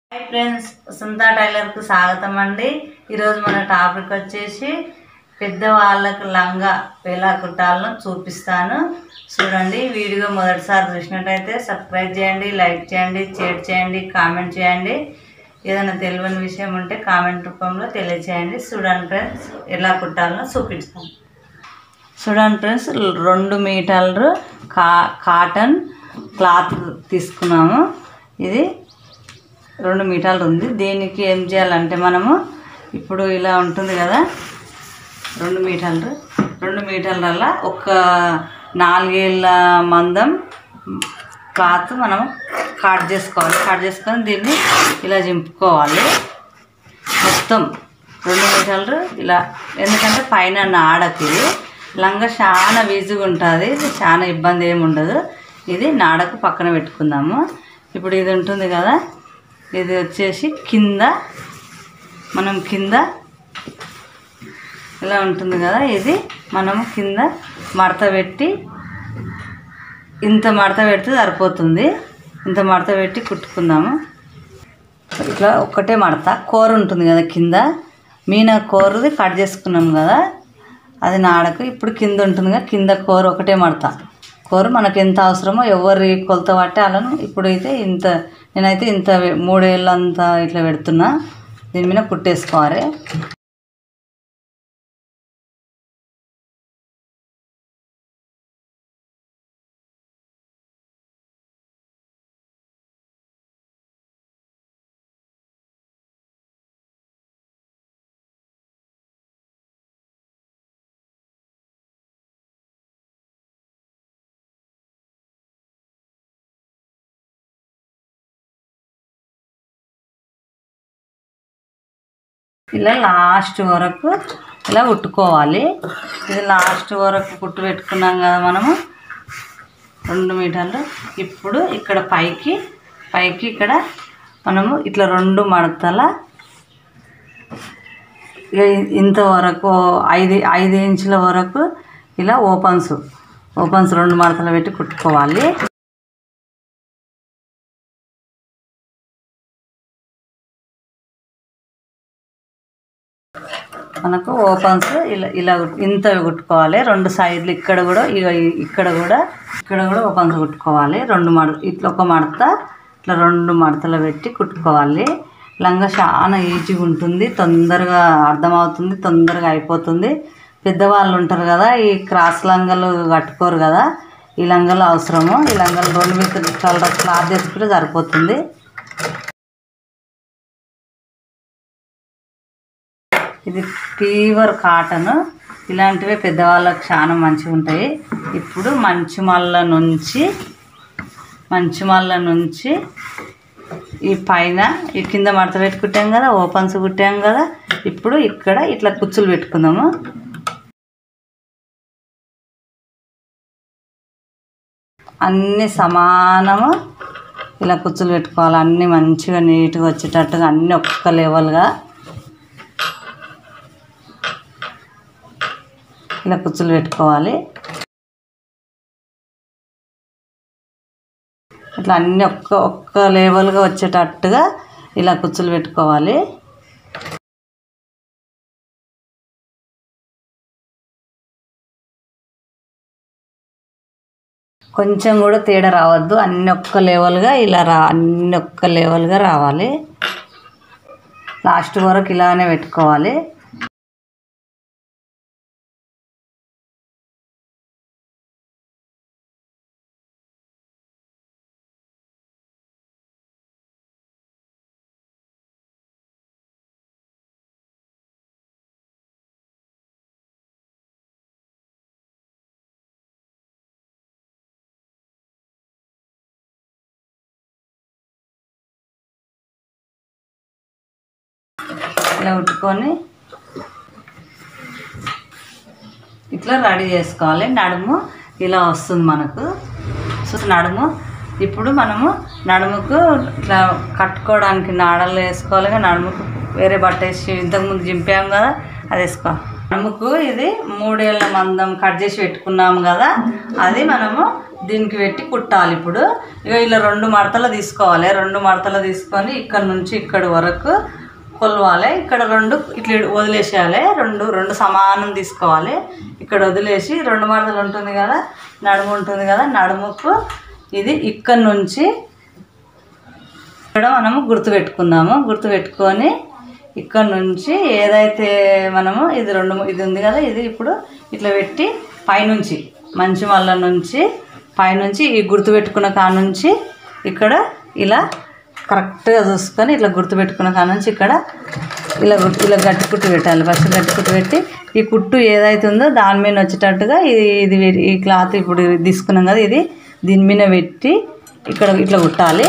Hi friends, వసంత tailor కు స్వాగతం అండి। ఈ రోజు మన టాపిక్ వచ్చేసి పెద్దవాళ్ళకు లంగా ఎలా కుట్టాలో చూపిస్తాను। చూడండి, వీడియో మొదటిసారి చూసినట్లయితే సబ్స్క్రైబ్ చేయండి, లైక్ చేయండి, షేర్ చేయండి, కామెంట్ చేయండి। ఏదైనా తెలియని విషయం ఉంటే కామెంట్ రూపంలో తెలియజేయండి। చూడండి ఫ్రెండ్స్, ఎలా కుట్టాలో చూపిస్తాను। చూడండి ఫ్రెండ్స్, 2 మీటర్లు కాటన్ క్లాత్ తీసుకున్నాము। ఇది 2 మీటర్లు ఉంది। దీనికి ఏం చేయాలంటే మనము ఇప్పుడు ఇలా ఉంటుంది కదా, 2 మీటర్ల ఒక 4 ఏళ్ళ మందం క్లాత్ మనం కట్ చేసుకొని దీన్ని ఇలా చింపుకోవాలి మొత్తం 2 మీటర్లు ఇలా। ఎందుకంటే పైన నాడకి లంగా చాలా వీజుగా ఉంటుంది, చాలా ఇబ్బంది ఏమి ఉండదు। ఇది నాడకు పక్కన పెట్టుకుందాము। ఇప్పుడు ఇది ఉంటుంది కదా, ఇది వచ్చేసి కింద ఇలా ఉంటుంది కదా, ఇది మనము కింద మడత పెట్టి ఇంత మడత పెడితే సరిపోతుంది। ఇంత మడత పెట్టి కుట్టుకుందాము। ఇట్లా ఒక్కటే మడత కూర ఉంటుంది కదా, కింద మీనా కూరది కట్ చేసుకున్నాం కదా, అది నాడకు ఇప్పుడు కింద ఉంటుంది కదా, కింద కూర ఒకటే మడత। కూర మనకు ఎంత అవసరమో ఎవరి కొలత పట్టే అలాను। ఇప్పుడు అయితే నేనైతే ఇంత 3 ఏళ్ళంతా ఇట్లా పెడుతున్నా, దీని మీద కుట్టేసుకోవాలి। ఇలా లాస్ట్ వరకు ఇలా కుట్టుకోవాలి। ఇది లాస్ట్ వరకు కుట్టు పెట్టుకున్నాం కదా మనము 2 మీటర్లు। ఇప్పుడు ఇక్కడ పైకి ఇక్కడ మనము ఇట్లా 2 మడతల ఇంతవరకు 5 ఇంచుల వరకు ఇలా ఓపెన్స్ 2 మడతలు పెట్టి కుట్టుకోవాలి। మనకు ఓపెన్స్ ఇలా ఇంత కుట్టుకోవాలి। 2 సైడ్లు ఇక్కడ కూడా ఓపెన్స్ కుట్టుకోవాలి। 2 మడత ఇట్లా ఒక మడత ఇట్లా 2 మడతలు పెట్టి కుట్టుకోవాలి। లంగా చాలా ఈజీగా ఉంటుంది, తొందరగా అర్థమవుతుంది, తొందరగా అయిపోతుంది। పెద్దవాళ్ళు ఉంటారు కదా, ఈ క్రాస్ లంగాలు కట్టుకోరు కదా, ఈ లంగాలు అవసరము। ఈ లంగాలు 2 మీటర్ల క్లాత్ తీసుకుంటే సరిపోతుంది। ఇది ప్యూర్ కాటన్, ఇలాంటివే పెద్దవాళ్ళకి చాలా మంచిగా ఉంటాయి। ఇప్పుడు మంచిమల్ల నుంచి ఈ పైన ఈ కింద మడత పెట్టి కుట్టాం కదా, ఓపెన్స్ కుట్టాం కదా, ఇప్పుడు ఇక్కడ ఇట్లా కుచ్చులు పెట్టుకుందాము। అన్నీ సమానము ఇలా కుచ్చులు పెట్టుకోవాలి, అన్నీ మంచిగా నీట్గా వచ్చేటట్టుగా అన్నీ ఒక్క లెవెల్గా ఇలా కుచ్చులు పెట్టుకోవాలి। ఇట్లా అన్నీ ఒక్క లెవెల్గా వచ్చేటట్టుగా ఇలా కుచ్చులు పెట్టుకోవాలి। కొంచెం కూడా తేడా రావద్దు, అన్నీ ఒక్క లెవెల్గా అన్నీ ఒక్క లెవెల్గా రావాలి। లాస్ట్ వరకు ఇలానే పెట్టుకోవాలి। ఇలా ఉట్టుకొని ఇట్లా రెడీ చేసుకోవాలి। నడుము ఇలా వస్తుంది మనకు, సో నడుము ఇప్పుడు మనము నడుముకు ఇట్లా కట్టుకోవడానికి నాడలు వేసుకోవాలి। నడుముకు వేరే బట్ట వేసి ఇంతకుముందు చింపాము కదా, అది వేసుకోవాలి। నడుముకు ఇది 3 ఏళ్ల మందం కట్ చేసి పెట్టుకున్నాము కదా, అది మనము దీనికి పెట్టి కుట్టాలి. ఇప్పుడు ఇక ఇలా 2 మడతలు తీసుకోవాలి. 2 మడతలు తీసుకొని ఇక్కడ నుంచి ఇక్కడ వరకు కొలవాలి. ఇక్కడ 2 ఇట్లా వదిలేసేయాలి. 2 సమానం తీసుకోవాలి. ఇక్కడ వదిలేసి 2 మడతలు ఉంటుంది కదా, నడుము ఉంటుంది కదా, నడుముకు ఇది ఇక్కడ నుంచి ఇక్కడ మనము గుర్తుపెట్టుకుందాము. గుర్తుపెట్టుకొని ఇక్కడ నుంచి ఏదైతే మనము ఇది ఉంది కదా, ఇది ఇప్పుడు ఇట్లా పెట్టి పైనుంచి మంచి మళ్ళ నుంచి పైనుంచి ఈ గుర్తుపెట్టుకున్న కాడ నుంచి ఇక్కడ ఇలా కరెక్ట్గా చూసుకొని ఇట్లా గుర్తుపెట్టుకున్న కాడ నుంచి ఇక్కడ ఇలా గట్టి కుట్టు పెట్టాలి. ఫస్ట్ గట్టి కుట్టు పెట్టి ఈ కుట్టు ఏదైతే ఉందో దాని మీద వచ్చేటట్టుగా ఇది ఈ క్లాత్ ఇప్పుడు తీసుకున్నాం కదా, ఇది దీని మీద పెట్టి ఇక్కడ ఇట్లా కుట్టాలి.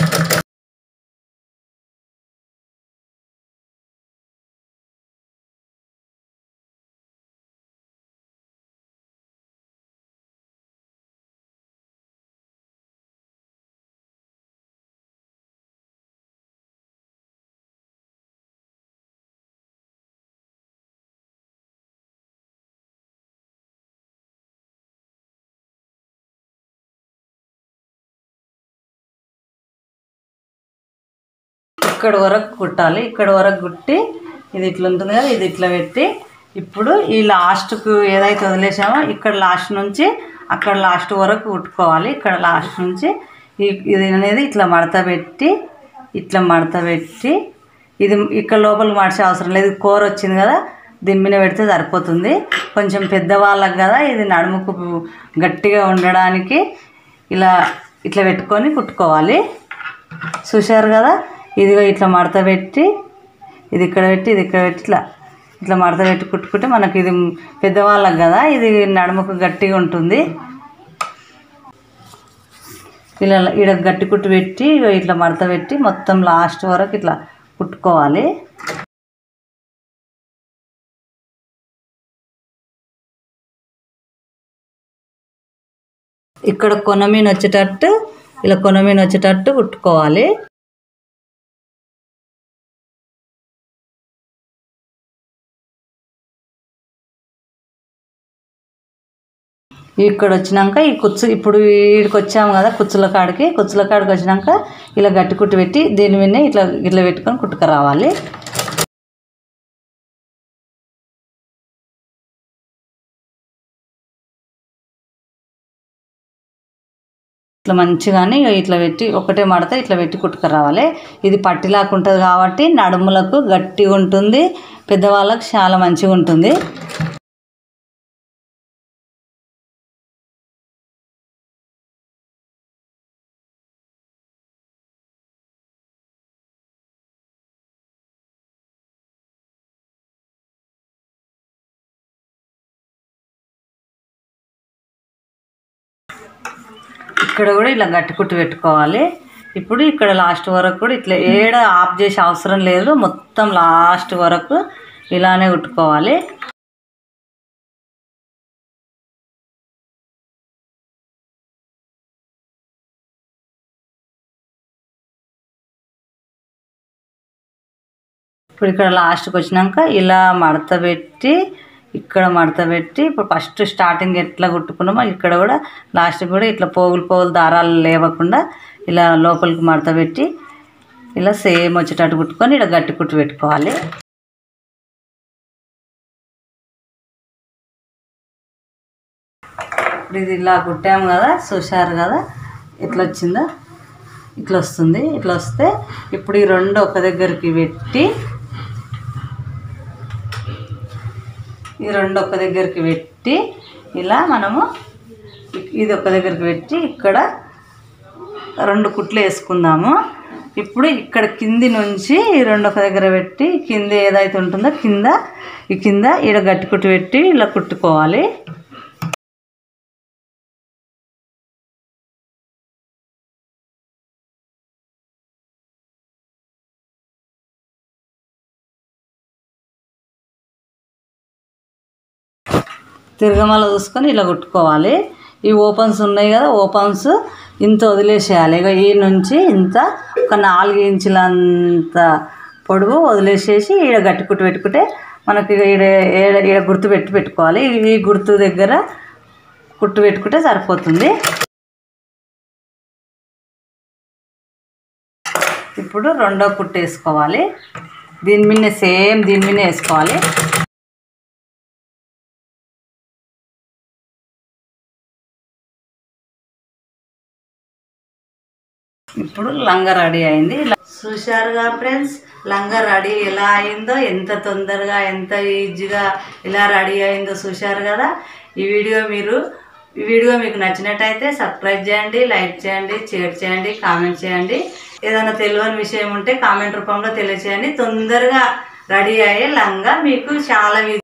ఇక్కడ వరకు కుట్టాలి. ఇక్కడ వరకు కుట్టి ఇది ఇట్లా ఉంటుంది కదా, ఇది ఇట్లా పెట్టి ఇప్పుడు ఈ లాస్ట్కు ఏదైతే వదిలేసామో ఇక్కడ లాస్ట్ నుంచి అక్కడ లాస్ట్ వరకు కుట్టుకోవాలి. ఇక్కడ లాస్ట్ నుంచి ఇది అనేది ఇట్లా మడత పెట్టి ఇది ఇక్కడ లోపలికి మార్చే అవసరం లేదు. కూర వచ్చింది కదా, దీని మీద పెడితే సరిపోతుంది. కొంచెం పెద్దవాళ్ళకి కదా, ఇది నడుముకు గట్టిగా ఉండడానికి ఇట్లా పెట్టుకొని కుట్టుకోవాలి. చూశారు కదా, ఇదిగో ఇట్లా మడత పెట్టి ఇది ఇక్కడ పెట్టి ఇట్లా మడత పెట్టి కుట్టుకుంటే మనకి ఇది పెద్దవాళ్ళకి కదా, ఇది నడుముకు గట్టిగా ఉంటుంది. ఇలా ఇక్కడ గట్టి కుట్టు పెట్టి ఇట్లా మడత పెట్టి మొత్తం లాస్ట్ వరకు ఇట్లా కుట్టుకోవాలి. ఇక్కడ కొనమీన వచ్చేటట్టు కుట్టుకోవాలి. ఇక్కడ వచ్చినాక ఈ ఇప్పుడు వీడికి వచ్చాము కదా, కుచ్చుల కాడికి వచ్చినాక ఇలా గట్టి కుట్టు పెట్టి దీని మీద ఇట్లా పెట్టుకొని కుట్టుకురావాలి. ఇట్లా మంచిగానే ఇట్లా పెట్టి ఒకటే మడత ఇట్లా పెట్టి కుట్టుకురావాలి. ఇది పట్టిలాగా ఉంటుంది కాబట్టి నడుములకు గట్టిగా ఉంటుంది, పెద్దవాళ్ళకు చాలా మంచిగా ఉంటుంది. ఇక్కడ కూడా ఇలా గట్టి కుట్టు పెట్టుకోవాలి. ఇప్పుడు ఇక్కడ లాస్ట్ వరకు కూడా ఇట్లా ఆఫ్ చేసే అవసరం లేదు, మొత్తం లాస్ట్ వరకు ఇలానే కుట్టుకోవాలి. ఇప్పుడు ఇక్కడ లాస్ట్కి వచ్చినాక ఇలా మడత పెట్టి ఇప్పుడు ఫస్ట్ స్టార్టింగ్ ఎట్లా కుట్టుకున్నామో ఇక్కడ కూడా లాస్ట్కి కూడా ఇట్లా పోగులు దారాలు లేవకుండా ఇలా లోపలికి మడత పెట్టి ఇలా సేమ్ వచ్చేటట్టు కుట్టుకొని ఇలా గట్టి కుట్టు పెట్టుకోవాలి. ఇప్పుడు ఇది ఇలా కుట్టాము కదా, చూశారు కదా ఎట్లా వచ్చిందో, ఇట్లా వస్తుంది. ఇట్లా వస్తే ఇప్పుడు ఈ 2 ఒక దగ్గరికి పెట్టి ఇలా మనము ఇది ఒక దగ్గరికి పెట్టి ఇక్కడ 2 కుట్లు వేసుకుందాము. ఇప్పుడు ఇక్కడ కింది నుంచి ఈ 2 ఒక దగ్గర పెట్టి కింద ఏదైతే ఉంటుందో కింద ఈడ గట్టి కుట్టు పెట్టి ఇలా కుట్టుకోవాలి. తిరగమాల చూసుకొని ఇలా కుట్టుకోవాలి. ఈ ఓపెన్స్ ఉన్నాయి కదా, ఓపెన్స్ ఇంత వదిలేసేయాలి. ఇక ఈ నుంచి ఇంత ఒక 4 ఇంచులంత పొడవు వదిలేసేసి ఈడ గట్టి కుట్టు పెట్టుకుంటే మనకి ఈడ గుర్తు పెట్టుకోవాలి. ఈ గుర్తు దగ్గర కుట్టు పెట్టుకుంటే సరిపోతుంది. ఇప్పుడు రెండో కుట్టు వేసుకోవాలి. దీని మీద సేమ్ దీని మీద వేసుకోవాలి. ఇప్పుడు లంగా రెడీ అయింది. చూశారుగా ఫ్రెండ్స్, లంగా రెడీ ఎలా అయిందో, ఎంత తొందరగా ఎంత ఈజీగా ఇలా రెడీ అయిందో చూశారు కదా. ఈ వీడియో మీకు నచ్చినట్టయితే సబ్స్క్రైబ్ చేయండి, లైక్ చేయండి, షేర్ చేయండి, కామెంట్ చేయండి. ఏదైనా తెలియని విషయం ఉంటే కామెంట్ రూపంలో తెలియచేయండి. తొందరగా రెడీ అయ్యే లంగా మీకు చాలా